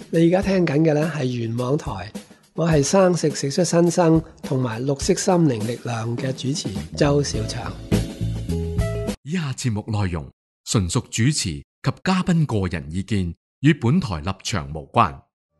你而家聽緊嘅呢係原網台，我係生食食出新生同埋綠色心靈力量嘅主持周小祥。 以下節目內容純屬主持及嘉賓個人意見，與本台立場無關。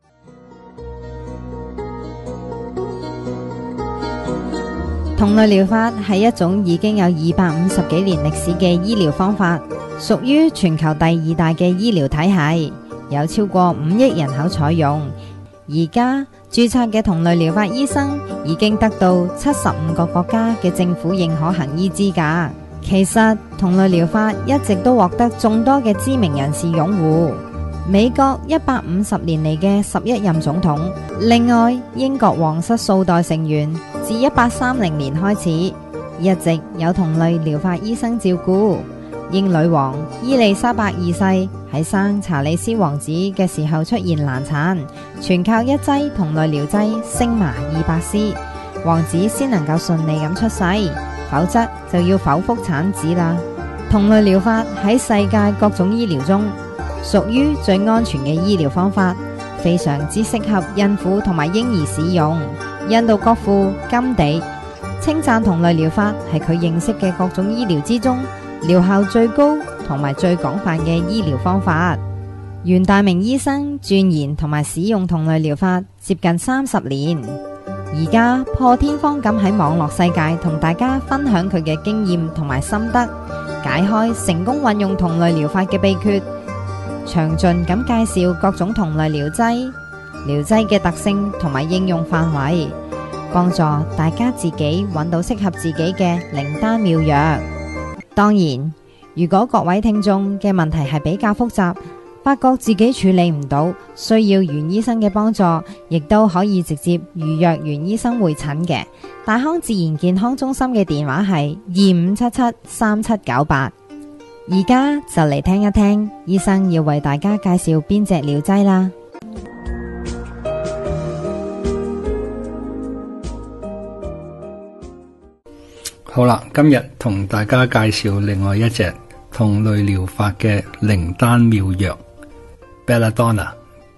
同類療法係一種已經有250幾年歷史嘅醫療方法，屬於全球第2大嘅醫療體系，有超過5億人口採用。而家註冊嘅同類療法醫生已經得到75個國家嘅政府認可行醫資格。其實同類療法一直都獲得眾多嘅知名人士擁護。美國150年嚟嘅11任總統，另外英國皇室數代成員自1830年開始，一直有同類療法醫生照顧。英女王伊麗莎白二世喺生查理斯王子嘅時候出現難產，全靠一劑同類療劑星麻200C，王子先能夠順利咁出世，否則就要剖腹產子啦。同類療法喺世界各種醫療中屬於最安全嘅醫療方法，非常之適合孕婦同埋嬰兒使用。印度國父甘地稱讚同類療法係佢認識嘅各種醫療之中療效最高同埋最廣泛嘅醫療方法。袁大明醫生鑽研同埋使用同類療法接近30年，而家破天荒咁喺網絡世界同大家分享佢嘅經驗同埋心得，解開成功運用同類療法嘅秘訣，詳盡咁介紹各種同類療劑嘅特性同埋應用範圍，幫助大家自己揾到適合自己嘅靈丹妙藥。當然，如果各位聽眾嘅問題係比較複雜，發覺自己處理唔到，需要袁醫生嘅幫助，亦都可以直接預約袁醫生會診嘅。大康自然健康中心嘅電話係25773798。而家就嚟聽一聽醫生要為大家介紹邊隻療劑啦。 好啦，今日同大家介紹另外一隻同類療法嘅靈丹妙藥 Belladonna，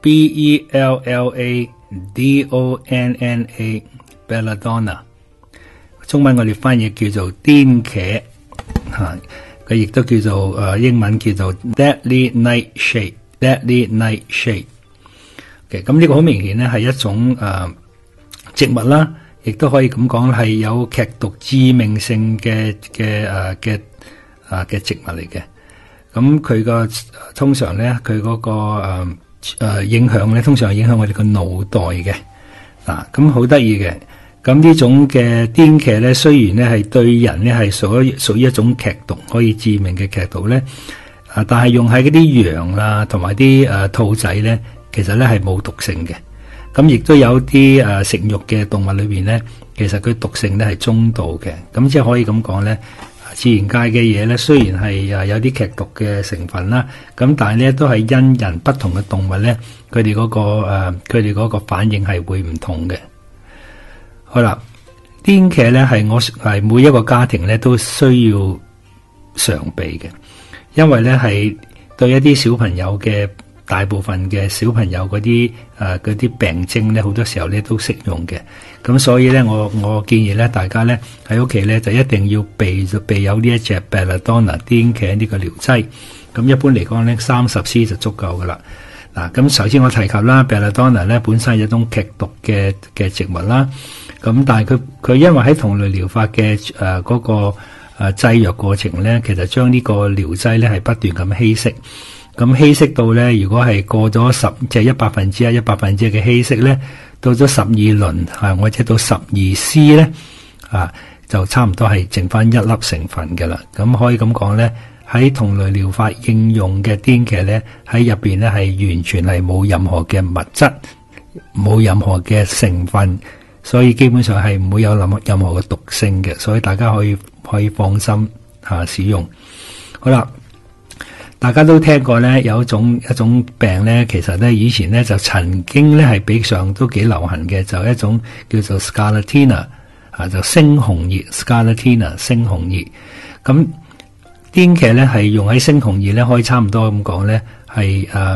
B-E-L-L-A-D-O-N-N-A Belladonna， 中文我哋翻譯叫做癲茄吓，佢亦都叫做英文叫做 Deadly Nightshade。Deadly Nightshade。咁呢個好明顯咧係一種植物啦。亦都可以咁講，係有劇毒致命性嘅植物嚟嘅。咁佢個通常咧，佢嗰個影響咧，通常係影響我哋個腦袋嘅。咁好得意嘅。咁呢種嘅癲茄咧，雖然咧係對人咧係屬於一種劇毒，可以致命嘅劇毒咧，但係用喺嗰啲羊啊同埋啲兔仔咧，其實咧係冇毒性嘅。咁亦都有啲食肉嘅動物裏邊咧，其實佢毒性咧係中度嘅。咁即係可以咁講咧，自然界嘅嘢咧，雖然係有啲劇毒嘅成分啦，咁但係咧都係因人不同嘅動物咧，佢哋嗰個反應係會唔同嘅。好啦，癲茄咧係每一個家庭咧都需要常備嘅，因為咧係對一啲小朋友嘅。大部分嘅小朋友嗰啲病徵咧，好多時候咧都適用嘅。咁所以咧，我建議咧，大家咧喺屋企咧就一定要備有呢一隻 Belladonna 癲茄呢個療劑。咁一般嚟講咧，30C 就足夠噶啦。咁首先我提及啦 ，Belladonna 咧本身係一種劇毒嘅植物啦。咁但係佢因為喺同類療法嘅嗰個製藥過程咧，其實將呢個療劑咧係不斷咁稀釋。咁稀釋到咧，如果係過咗即係1/100嘅稀釋咧，到咗12輪或者到12C 咧，就差唔多係剩翻1粒成分嘅啦。咁可以咁講咧，喺同類療法應用嘅癲茄咧，喺入邊咧係完全係冇任何嘅物質，冇任何嘅成分，所以基本上係唔會有任何嘅毒性嘅，所以大家可以放心使用。好啦。大家都聽過咧，有一種病咧，其實咧以前咧就曾經咧係比上都幾流行嘅，就一種叫做 Scarlatina 就猩紅熱 Scarlatina 猩紅熱。咁癲茄咧係用喺猩紅熱咧，可以差唔多咁講咧，係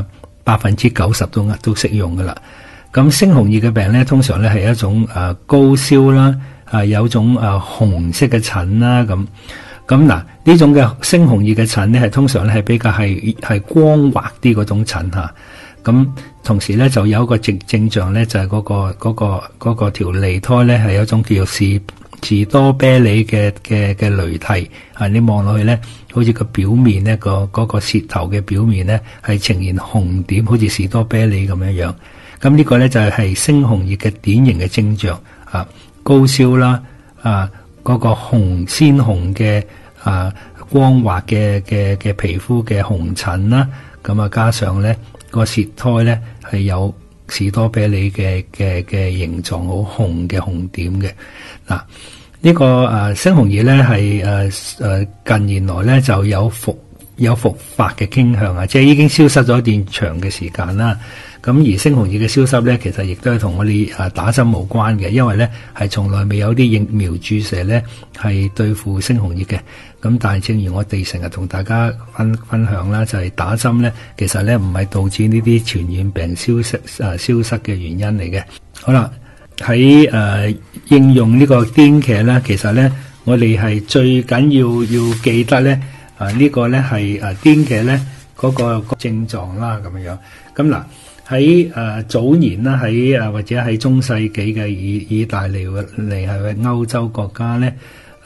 90%都適用噶啦。咁猩紅熱嘅病咧，通常咧係一種高燒啦，有種紅色嘅疹啦咁。咁嗱，呢種嘅猩紅熱嘅疹咧，係通常咧係比較係光滑啲嗰種疹嚇。咁同時咧就有一個症狀咧，就係嗰個條脷苔咧係有一種叫做士多啤梨嘅驢涕啊！你望落去咧，好似個表面咧嗰個舌頭嘅表面咧係呈現紅點，好似士多啤梨咁樣樣。咁呢個咧就係猩紅熱嘅典型嘅症狀啊，高燒啦嗰個鮮紅嘅光滑嘅皮膚嘅紅疹啦，咁加上咧個舌苔咧係有士多啤梨嘅形狀，好紅嘅紅點嘅嗱。呢個猩紅熱咧係近年來咧就有復發嘅傾向啊，即係已經消失咗一段長嘅時間啦。咁而猩紅熱嘅消失咧，其實亦都係同我哋打針無關嘅，因為咧係從來未有啲疫苗注射咧係對付猩紅熱嘅。咁但係正如我哋成日同大家分享啦，就係打針咧，其實咧唔係導致呢啲傳染病消失嘅原因嚟嘅。好啦，喺應用呢個癲茄咧，其實咧我哋係最緊要記得咧呢個咧係癲茄咧嗰個症狀啦咁樣。咁嗱。喺早年啦，或者喺中世紀嘅意大利嚟係歐洲國家咧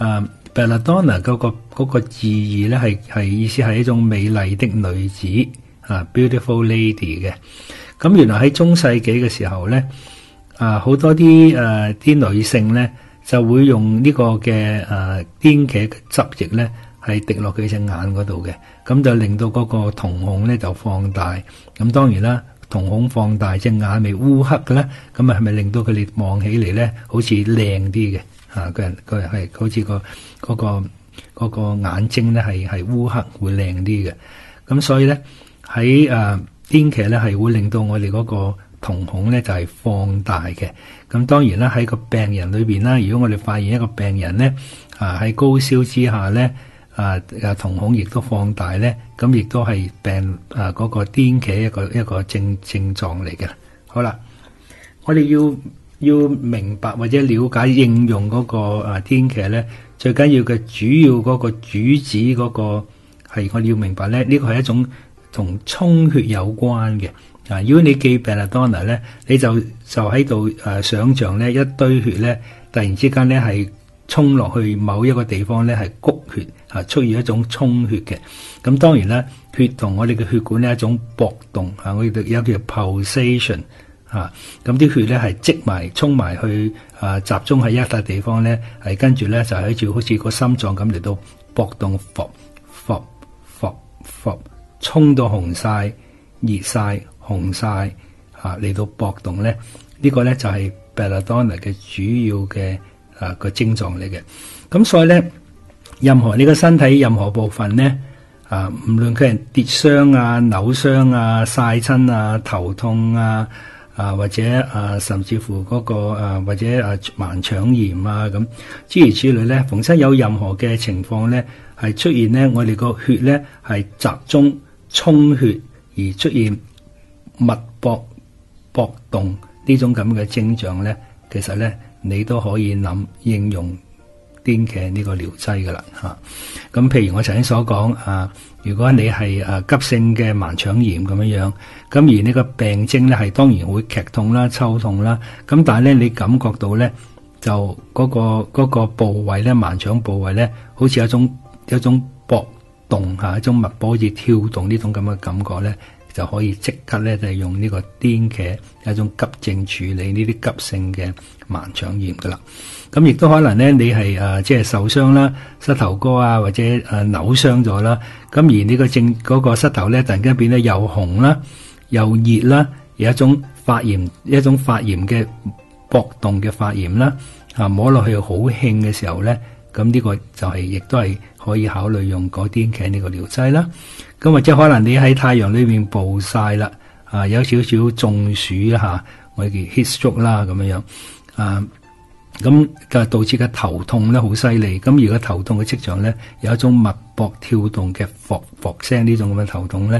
，Belladonna 嗰個字義咧係意思係一種美麗的女子beautiful lady 嘅。咁原來喺中世紀嘅時候咧，好多啲女性咧就會用呢個嘅癲茄嘅汁液咧係滴落佢隻眼嗰度嘅，咁就令到嗰個瞳孔咧就放大。咁當然啦。瞳孔放大，隻眼咪烏黑嘅咧，咁係咪令到佢哋望起嚟咧，好似靚啲嘅？個人係好似嗰個眼睛咧係烏黑，會靚啲嘅。咁所以咧喺癲茄咧係會令到我哋嗰個瞳孔咧就係放大嘅。咁當然啦，喺個病人裏邊啦，如果我哋發現一個病人咧喺高燒之下咧。瞳孔亦都放大咧，咁亦都係病嗰個癲茄一個症狀嚟嘅。好啦，我哋要明白或者了解應用嗰個癲茄咧，最緊要嘅主要嗰個主旨嗰個係我哋要明白咧，呢個係一種同充血有關嘅。如果你記 Belladonna 咧，你就喺度想像咧一堆血咧，突然之間咧係衝落去某一個地方咧係谷血出現一種充血嘅。咁當然啦，血同我哋嘅血管呢一種搏動我哋有叫 pulsation 咁啲血咧係積埋衝埋去集中喺一笪地方咧，係跟住咧就好似個心臟咁嚟到搏動，衝到紅晒、熱晒、紅晒嚟到搏動咧，呢個咧就係 Belladonna 嘅主要嘅個症狀嚟嘅。咁所以咧，任何你個身體任何部分咧唔論佢係跌傷扭傷曬親頭痛或者甚至乎嗰個或者盲腸炎咁諸如此類咧，逢親有任何嘅情況咧係出現咧，我哋個血咧係集中充血而出現脈搏動呢種咁嘅症狀咧，其實咧你都可以諗應用癲茄呢個療劑噶啦嚇。咁譬如我曾經所講如果你係急性嘅盲腸炎咁樣，咁而呢個病徵咧係當然會劇痛啦、抽痛啦，咁但係咧你感覺到咧就嗰個部位咧，盲腸部位咧好似有一種搏動一種脈搏好似跳動呢種咁嘅感覺咧，就可以即刻咧就係用呢個癲茄一種急症處理呢啲急性嘅盲腸炎噶啦。咁亦都可能咧你係即係受傷啦，膝頭哥或者扭傷咗啦，咁而呢個嗰個膝頭咧突然間變得又紅啦又熱啦，有一種發炎嘅搏動嘅發炎啦，摸落去好興嘅時候咧，咁呢個就係亦都係可以考慮用嗰癲茄呢個療劑啦。咁或者可能你喺太陽裏面暴曬啦，有少少中暑我哋叫 heat stroke 啦咁樣咁就導致嘅頭痛咧好犀利。咁如果頭痛嘅跡象咧有一種脈搏跳動嘅霍聲呢種咁嘅頭痛咧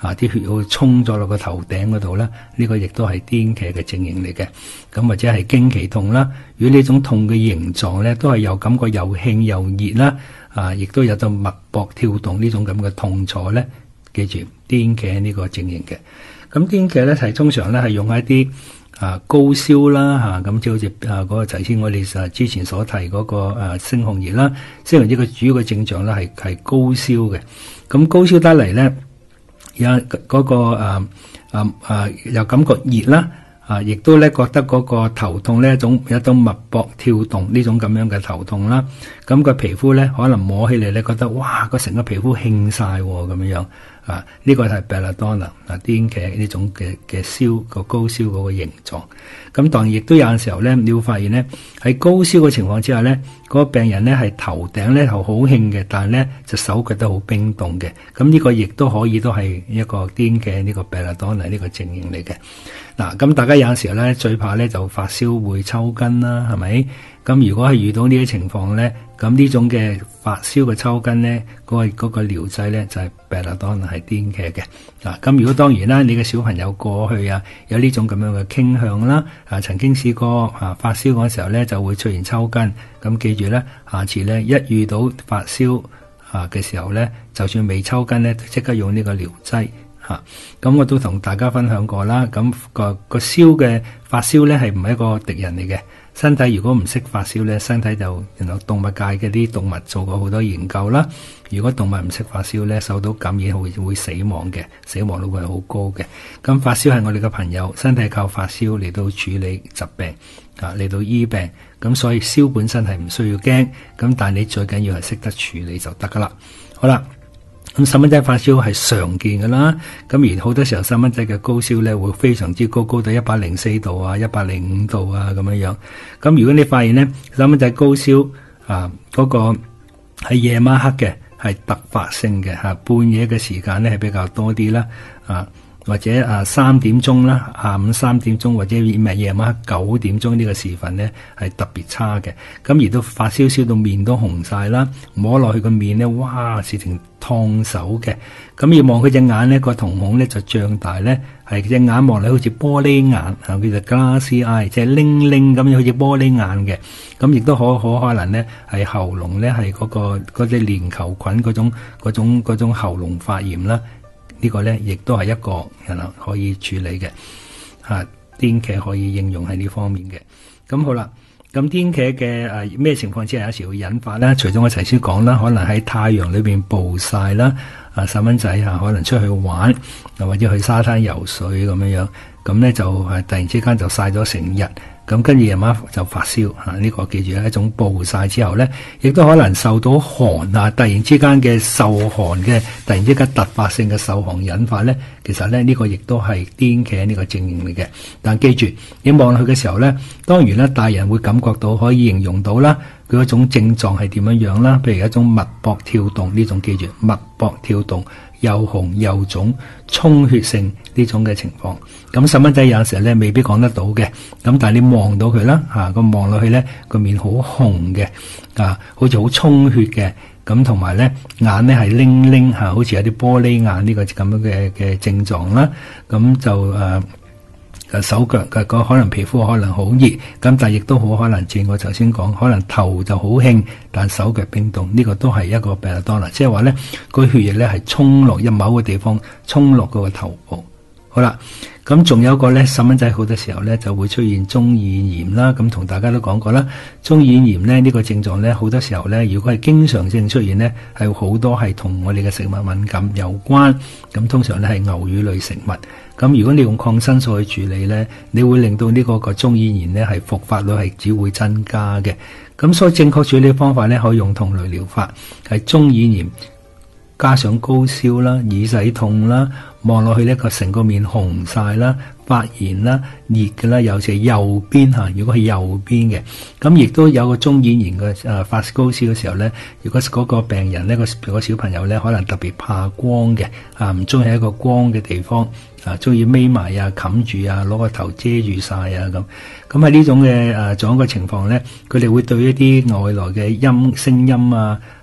啲血會衝咗落個頭頂嗰度啦，呢個亦都係癲茄嘅症型嚟嘅。咁或者係經期痛啦，如果呢種痛嘅形狀咧，都係有感覺又興又熱啦，亦都有到脈搏跳動呢種咁嘅痛楚咧，記住癲茄呢個症型嘅。咁癲茄咧係通常咧係用一啲高燒啦咁，即好似嗰個頭先我哋之前所提嗰個猩紅熱啦，猩紅熱嘅主要嘅症狀咧係高燒嘅。咁高燒得嚟咧，有嗰個又感覺熱啦，亦都咧覺得嗰個頭痛咧有一種脈搏跳動呢種咁樣嘅頭痛啦。咁個皮膚咧可能摸起嚟咧覺得哇，個成個皮膚興晒咁樣。呢個係 belladonna 癲茄呢種嘅燒個高燒嗰個形狀。咁當然亦都有陣時候咧，你會發現咧喺高燒嘅情況之下咧，嗰個病人咧係頭頂咧就好興嘅，但係咧就手腳都好冰凍嘅。咁呢個亦都可以都係一個癲茄呢個 belladonna 呢個症型嚟嘅。咁大家有陣時候咧最怕咧就發燒會抽筋啦，係咪？咁如果係遇到呢啲情況咧，咁呢種嘅發燒嘅抽筋咧，嗰個療劑咧就係 belladonna 係癲茄嘅。咁如果當然啦，你嘅小朋友過去有呢種咁樣嘅傾向啦，曾經試過發燒嗰時候咧就會出現抽筋，咁記住咧，下次咧一遇到發燒嘅時候咧，就算未抽筋咧，即刻用呢個療劑。咁我都同大家分享過啦。咁個燒嘅發燒咧係唔係一個敵人嚟嘅。身體如果唔識發燒咧，身體就動物界嘅啲動物做過好多研究啦。如果動物唔識發燒咧，受到感染會死亡嘅，死亡率會係好高嘅。咁發燒係我哋嘅朋友，身體靠發燒嚟到處理疾病嚟到醫病。咁所以燒本身係唔需要驚，咁但係你最緊要係識得處理就得噶啦。好啦。咁細蚊仔發燒係常見噶啦，咁而好多時候細蚊仔嘅高燒咧會非常之高，高到104度啊、105度啊咁樣樣。咁如果你發現咧細蚊仔高燒嗰個係夜晚黑嘅，係突發性嘅半夜嘅時間咧係比較多啲啦，或者3點鐘啦，下午3點鐘或者夜晚黑9點鐘呢個時分咧係特別差嘅。咁而都發燒燒到面都紅晒啦，摸落去個面咧，哇，事情燙手嘅。咁要望佢隻眼咧，個瞳孔咧就脹大咧，係隻眼望嚟好似玻璃眼，叫做 glassy eye， 即係靈靈咁樣好似玻璃眼嘅。咁亦都可能咧係喉嚨咧係嗰隻鏈球菌嗰種喉嚨發炎啦。呢個咧亦都係一個可以處理嘅癲茄可以應用喺呢方面嘅。咁好啦，咁癲茄嘅咩情況之下有時會引發咧？除咗我頭先講啦，可能喺太陽裏邊暴曬啦，細蚊仔可能出去玩，或者去沙灘游水咁樣樣，咁咧就突然之間就曬咗成日。咁跟住夜晚就發燒呢個記住係一種暴曬之後咧，亦都可能受到寒突然之間嘅受寒嘅，突然之間突發性嘅受寒引發咧，其實咧呢個亦都係癲茄呢個症型嚟嘅。但記住，你望落去嘅時候咧，當然咧大人會感覺到可以形容到啦，佢嗰種症狀係點樣樣啦，譬如一種脈搏跳動呢種，記住脈搏跳動。又紅又腫、充血性呢種嘅情況，咁細蚊仔有時候咧未必講得到嘅，咁但係你望到佢啦，個望落去咧個面好紅嘅，好似好充血嘅，咁同埋咧眼咧係靈靈好似有啲玻璃眼呢個咁樣嘅症狀啦，咁就手腳嘅可能皮膚可能好熱，咁但係亦都好可能似我頭先講，可能頭就好興，但手腳冰凍，呢個都係一個 belladonna，即係話咧個血液咧係衝落某個地方，衝落嗰個頭部。好啦，咁仲有一個咧，細蚊仔好多時候咧就會出現中耳炎啦。咁同大家都講過啦，中耳炎咧呢個症狀咧好多時候咧，如果係經常性出現咧，係好多係同我哋嘅食物敏感有關。咁通常咧係牛乳類食物。咁如果你用抗生素去處理咧，你會令到呢個中耳炎咧係復發率係只會增加嘅。咁所以正確處理方法咧，可以用同類療法，係中耳炎加上高燒啦、耳仔痛啦，望落去呢個成個面紅晒啦、發炎啦、熱嘅啦，尤其係右邊嚇。如果係右邊嘅，咁亦都有個中耳炎嘅發高燒嘅時候咧，如果嗰個病人呢個小朋友咧，可能特別怕光嘅唔中意喺一個光嘅地方中意匿埋冚住攞個頭遮住晒咁。咁喺呢種嘅狀況情況咧，佢哋會對一啲外來嘅聲音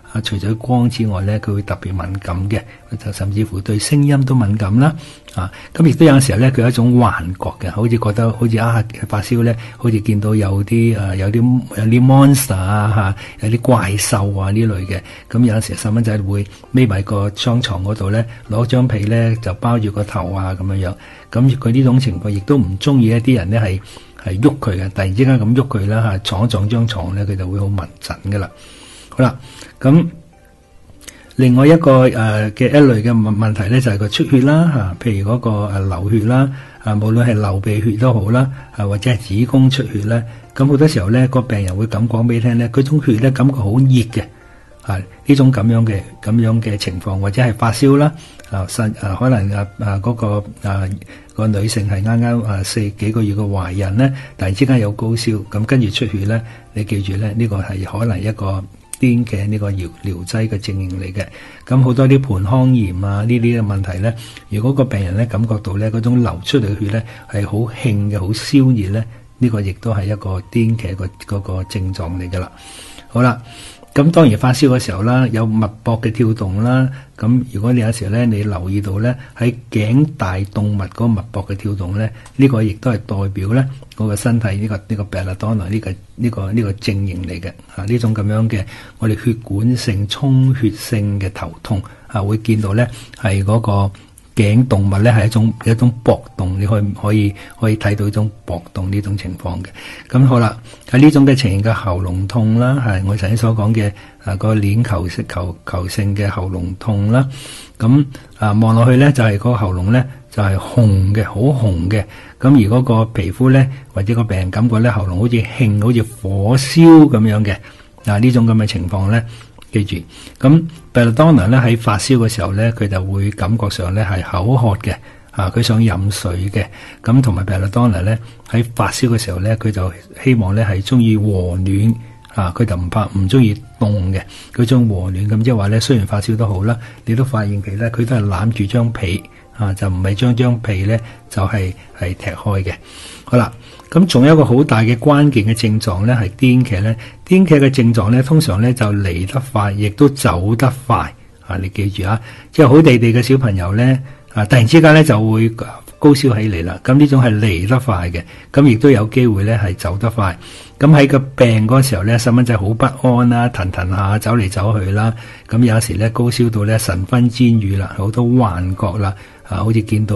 除咗光之外咧，佢會特別敏感嘅，就甚至乎對聲音都敏感啦。咁亦都有陣時候咧，佢有一種幻覺嘅，好似覺得好似發燒咧，好似見到有啲monster 有啲怪獸啊呢類嘅。咁有陣時細蚊仔會匿埋個雙床嗰度咧，攞張被咧就包住個頭啊咁樣。咁佢呢種情況亦都唔中意一啲人咧係喐佢嘅，突然之間咁喐佢啦撞一撞張床咧，佢就會好敏感噶啦。好啦，咁另外一個嘅一類嘅問題咧就係個出血啦譬如嗰個流血啦無論係流鼻血都好啦或者係子宮出血咧，咁好多時候咧個病人會咁講俾你聽咧，嗰種血咧感覺好熱嘅呢種咁樣嘅情況，或者係發燒啦可能嗰個女性係啱啱幾個月嘅懷孕咧，突然之間有高燒，咁跟住出血咧，你記住咧，呢個係可能一個癲嘅呢個療劑嘅證型嚟嘅。咁好多啲盆腔炎呢啲嘅問題咧，如果個病人咧感覺到咧嗰種流出嚟嘅血咧係好興嘅、好燒熱咧，呢個亦都係一個癲嘅嗰個症狀嚟噶啦。好啦。咁當然發燒嘅時候啦，有脈搏嘅跳動啦。咁如果你有時候咧，你留意到咧喺頸大動脈嗰個脈搏嘅跳動咧，呢個亦都係代表咧嗰個身體呢個 belladonna 呢個症型嚟嘅呢種咁樣嘅我哋血管性充血性嘅頭痛會見到咧係嗰個頸動脈咧係一種搏動，你可以睇到一種搏動呢種情況嘅。咁好啦，喺呢種嘅情形嘅喉嚨痛啦，係我頭先所講嘅個鏈球性嘅喉嚨痛啦。咁望落去咧就係個喉嚨咧就係紅嘅，好紅嘅。咁而嗰個皮膚咧或者個病人感覺咧喉嚨好似興，好似火燒咁樣嘅。呢種咁嘅情況咧。記住，咁 belladonna 咧喺發燒嘅時候咧，佢就會感覺上咧係口渴嘅，佢想飲水嘅。咁同埋 belladonna咧喺發燒嘅時候咧，佢就希望咧係中意和暖，佢就唔中意凍嘅，佢中和暖。咁即係話咧，雖然發燒都好啦，你都發現佢咧，佢都係攬住張被，就唔係將張被咧就係踢開嘅。好啦。咁仲有一個好大嘅關鍵嘅症狀咧，係癲劇咧。癲劇嘅症狀咧，通常咧就嚟得快，亦都走得快。你記住即係好地地嘅小朋友咧，突然之間咧就會高燒起嚟啦。咁呢種係嚟得快嘅，咁亦都有機會咧係走得快。咁喺個病嗰時候咧，細蚊仔好不安啦，騰下走嚟走去啦。咁有時咧高燒到咧神昏煎雨啦，好多幻覺啦。好似見到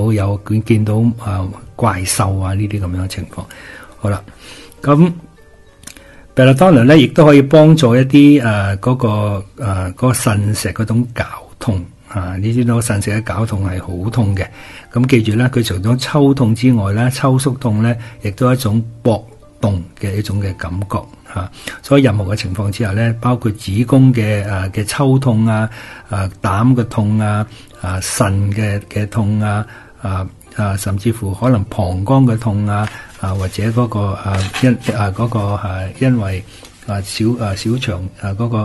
怪獸呢啲咁樣嘅情況。好啦，咁 belladonna 咧亦都可以幫助一啲嗰個腎石嗰種絞痛你知道腎石嘅絞痛係好痛嘅。咁記住咧，佢除咗抽痛之外咧，抽縮痛咧亦都係一種搏動嘅一種嘅感覺所以任何嘅情況之下咧，包括子宮嘅抽痛膽嘅痛腎嘅痛甚至乎可能膀胱嘅痛或者嗰個因為小腸嗰個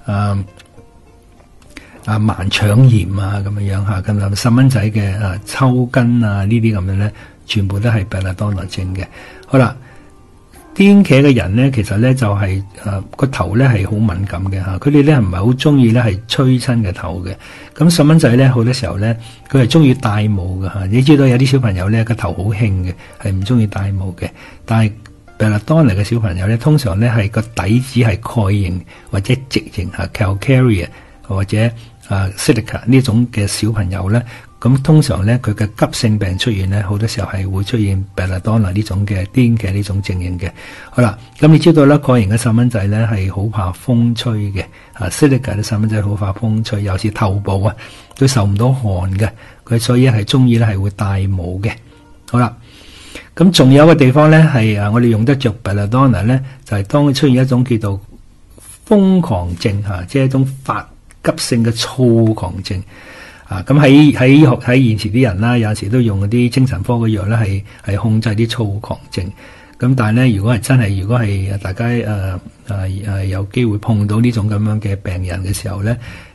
盲腸炎咁樣咁細蚊仔嘅抽筋呢啲咁樣咧，全部都係 belladonna 症嘅。好啦。癲茄嘅人咧，其實咧就係個頭咧係好敏感嘅佢哋咧唔係好中意咧係吹親嘅頭嘅。咁細蚊仔咧好多時候咧，佢係中意戴帽嘅你知道有啲小朋友咧個頭好興嘅，係唔中意戴帽嘅。但係 belladonna 嘅小朋友咧，通常咧係個底子係蓋型或者直型calcareous 或者silica 呢種嘅小朋友咧。咁通常咧，佢嘅急性病出現咧，好多時候係會出現 belladonna 呢種嘅癲嘅呢種症型嘅。好啦，咁你知道啦，蓋型嘅細蚊仔咧係好怕風吹嘅，silica 啲細蚊仔好怕風吹，尤其是頭部都受唔到汗嘅，佢所以係中意咧係會戴帽嘅。好啦，咁仲有一個地方咧係我哋用得着 belladonna 咧，就係當佢出現一種叫做瘋狂症即係一種發急性嘅躁狂症。咁喺現時啲人啦，有陣時都用嗰啲精神科嘅藥咧，係控制啲躁狂症。咁但係咧，如果係大家有機會碰到呢種咁樣嘅病人嘅時候咧，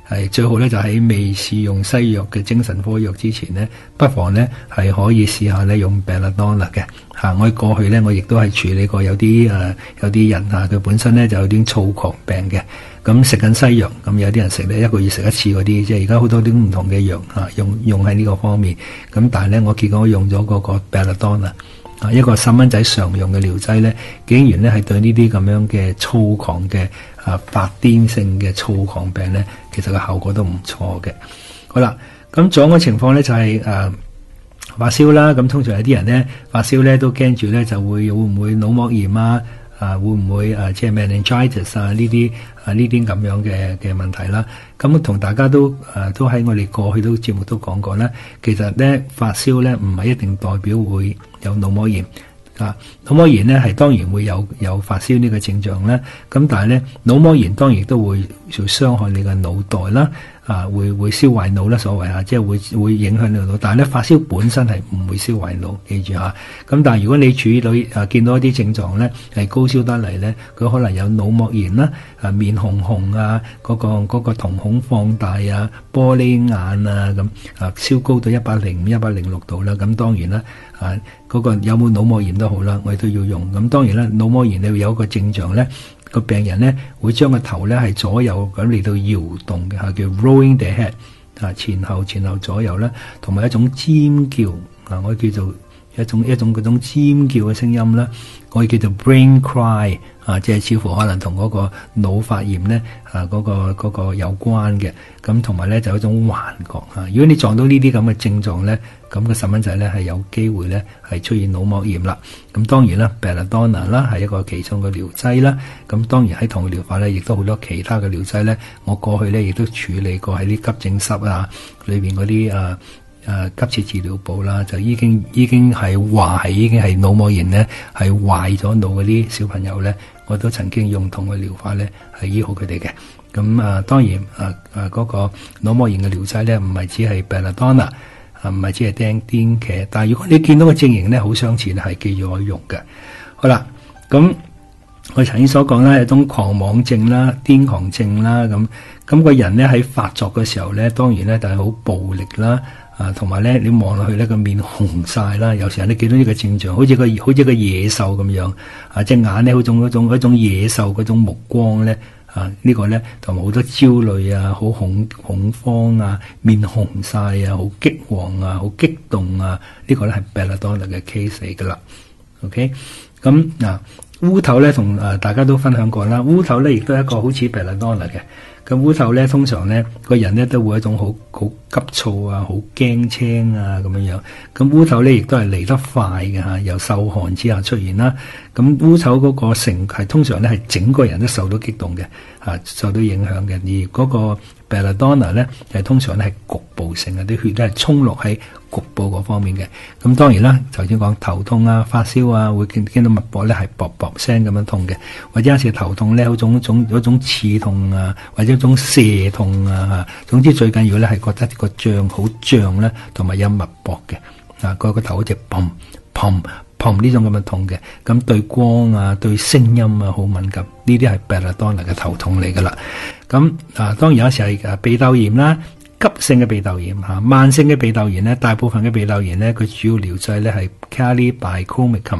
係最好咧就喺未試用西藥嘅精神科藥之前咧，不妨咧係可以試下咧用 belladonna 嘅嚇。我過去咧我亦都係處理過有啲人嚇，佢本身咧就有啲躁狂病嘅，咁食緊西藥，咁有啲人食咧1個月食一次嗰啲，即係而家好多啲唔同嘅藥嚇，用喺呢個方面。咁但係咧我結果我用咗嗰個 belladonna。一個細蚊仔常用嘅療劑咧，竟然咧係對呢啲咁樣嘅躁狂嘅發癲性嘅躁狂病咧，其實個效果都唔錯嘅。好啦，咁仲有個情況咧就係發燒啦。咁通常有啲人咧發燒咧都驚住咧就會唔會腦膜炎啊？會唔會即係 meningitis 呢啲咁樣嘅問題啦？咁同大家都喺我哋過去都節目都講過啦。其實咧發燒咧唔係一定代表會有腦膜炎啊。腦膜炎咧係當然會有發燒呢個症狀啦。咁但係咧腦膜炎當然都會傷害你嘅腦袋啦。會燒壞腦啦，所謂即係會影響你個腦。但係咧發燒本身係唔會燒壞腦，記住嚇。咁但係如果你注意到見到一啲症狀咧係高燒得嚟咧，佢可能有腦膜炎啦，面紅紅啊，嗰個瞳孔放大啊，玻璃眼啊咁燒高到105、106度啦。咁當然啦，嗰個有冇腦膜炎都好啦，我哋都要用。咁當然啦，腦膜炎你會有一個症狀咧。個病人咧會將個頭咧係左右咁嚟到搖動嘅叫 rolling the head 前後左右啦，同埋一種尖叫我叫做一種嗰種尖叫嘅聲音啦，我哋叫做 brain cry 即係似乎可能同嗰個腦發炎咧嗰個有關嘅。咁同埋咧就有一種幻覺如果你撞到呢啲咁嘅症狀咧，咁個細蚊仔咧係有機會咧係出現腦膜炎啦。咁當然啦 belladonna 啦係一個其中嘅療劑啦。咁當然喺糖療法咧亦都好多其他嘅療劑咧，我過去咧亦都處理過喺啲急症室裏邊嗰啲急切治療部啦，就已經係話係已經係腦膜炎咧係壞咗腦嗰啲小朋友咧，我都曾經用同嘅療法咧係醫好佢哋嘅。咁當然嗰個腦膜炎嘅療劑咧唔係只係 belladonna 唔係只係釘茄，但係如果你見到個症型咧好相似，係記住可以用嘅。好啦，咁我曾經所講啦，有一種狂妄症啦、癲狂症啦，咁個人咧喺發作嘅時候咧，當然咧就係好暴力啦。同埋咧，你望落去咧個面紅晒啦，有時候你見到呢個症狀，好似個野獸咁樣，隻眼咧好種一種野獸嗰種目光咧，呢個咧同埋好多焦慮啊，好恐慌啊，面紅晒啊，好激昂啊，好激動啊，呢個咧係 belladonna 嘅 case 嚟噶啦。OK， 咁烏頭咧同大家都分享過啦，烏頭咧亦都係一個好似 belladonna 嘅。咁烏頭咧，通常咧個人咧都會一種好急躁啊，好驚青啊咁樣樣。咁烏頭咧亦都係嚟得快嘅由受寒之下出現啦。咁烏頭嗰個係通常咧係整個人都受到激動嘅受到影響嘅。而嗰個 belladonna 咧係通常咧係局部性嘅，啲血咧係衝落喺局部嗰方面嘅。咁當然啦，頭先講頭痛啊、發燒啊，會見到脈搏咧係啵啵聲咁樣痛嘅，或者有時頭痛咧，嗰種刺痛啊，或者一種瀉痛啊，總之最緊要咧係覺得個脹好脹咧，同埋有脈搏嘅個頭好似砰砰砰呢種咁嘅痛嘅。咁對光啊、對聲音啊好敏感，呢啲係 belladonna 嘅頭痛嚟噶啦。咁當然有時係鼻竇炎啦。急性嘅鼻竇炎慢性嘅鼻竇炎咧，大部分嘅鼻竇炎咧，佢主要療劑咧係 carbimazepine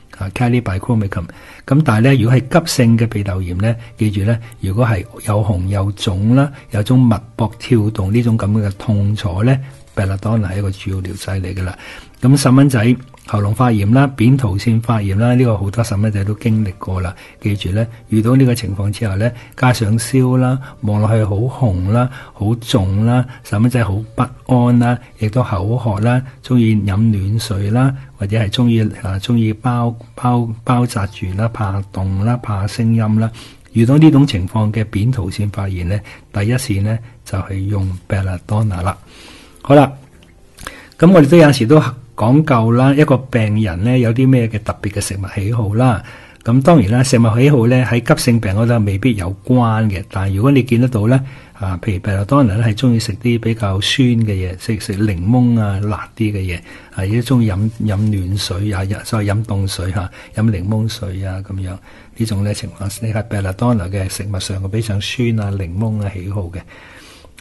咁但係咧，如果係急性嘅鼻竇炎咧，記住咧，如果係有紅有腫啦，有種脈搏跳動呢種咁嘅痛楚咧，belladonna 係一個主要療劑嚟噶啦。咁細蚊仔喉嚨發炎啦、扁桃腺發炎啦，呢個好多細蚊仔都經歷過啦。記住咧，遇到呢個情況之後咧，加上燒啦，望落去好紅啦、好腫啦，細蚊仔好不安啦，亦都口渴啦，中意飲暖水啦，或者係中意包紮住啦，怕凍啦、怕聲音啦。遇到呢種情況嘅扁桃腺發炎咧，第一線咧就係用 belladonna 啦。好啦，咁我哋都有時都講究啦，一個病人咧有啲咩嘅特別嘅食物喜好啦。咁當然啦，食物喜好咧喺急性病嗰度未必有關嘅，但係如果你見得到咧，譬如 belladonna 咧係中意食啲比較酸嘅嘢，食檸檬啊、辣啲嘅嘢，亦都中意飲暖水啊，所謂飲凍水飲檸檬水啊咁樣呢種咧情況，你係 belladonna 嘅食物上嘅比較酸啊、檸檬啊喜好嘅。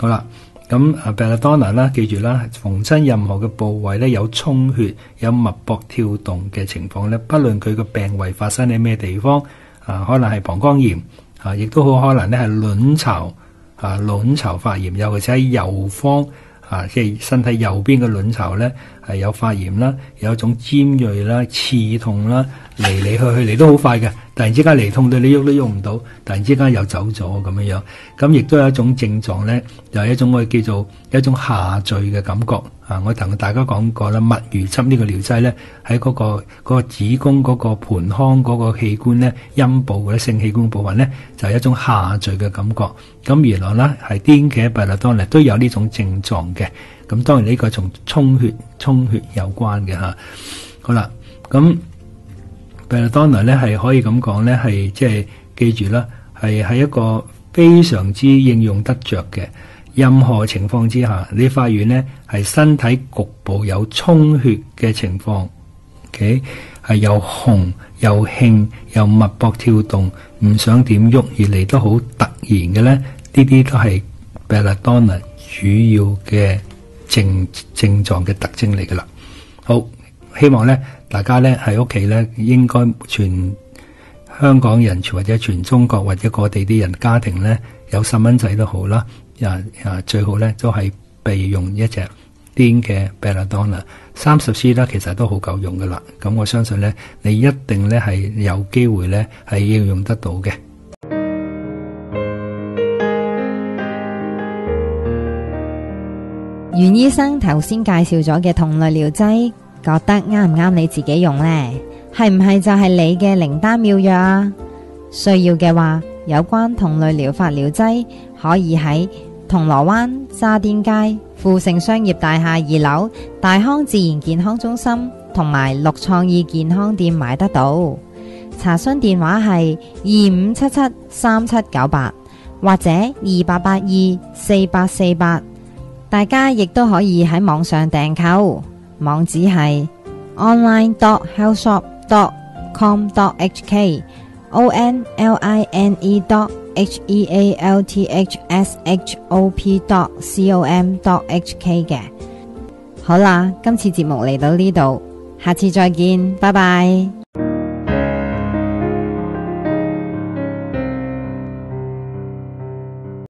好啦，咁belladonna 啦，記住啦，逢親任何嘅部位咧有充血、有脈搏跳動嘅情況咧，不論佢個病位發生喺咩地方，可能係膀胱炎，亦都好可能咧係卵巢發炎，尤其是喺右方，即係身體右邊嘅卵巢咧係有發炎啦，有一種尖銳啦、刺痛啦，嚟去嚟都好快嘅。突然之間嚟痛到你喐都喐唔到，突然之間又走咗咁樣樣，咁亦都有一種症狀咧，就係一種我哋叫做一種下墜嘅感覺。我同大家講過啦，蜜魚汁呢個療劑咧，喺嗰個子宮嗰個盆腔嗰個器官咧，陰部嗰啲性器官部分咧，就係一種下墜嘅感覺。咁原來咧係癲茄belladonna都有呢種症狀嘅。咁當然呢個同充血有關嘅吓。好啦，咁belladonna咧係可以咁講咧，係即係記住啦，係一個非常之應用得着嘅。任何情況之下，你發現咧係身體局部有充血嘅情況，OK， 係又紅又興又脈搏跳動，唔想點喐而嚟得好突然嘅咧，呢啲都係belladonna主要嘅症狀嘅特徵嚟噶啦。好，希望咧大家咧喺屋企咧，應該全香港人或者全中國或者各地啲人家庭咧，有細蚊仔都好啦，最好咧都係備用一隻癲嘅 belladonna 30cc 啦，其實都好夠用噶啦。咁我相信咧，你一定咧係有機會咧係應用得到嘅。 袁醫生頭先介紹咗嘅同類療劑，覺得啱唔啱你自己用呢？係唔係就係你嘅靈丹妙藥啊？需要嘅話，有關同類療法療劑可以喺銅鑼灣渣甸街富盛商業大廈2樓大康自然健康中心同埋綠創意健康店買得到。查詢電話係25773798或者28824848。大家亦都可以喺網上訂購，網址係 online.healthshop.com.hk online.healthshop.com.hk 嘅。好啦，今次節目嚟到呢度，下次再見，拜拜。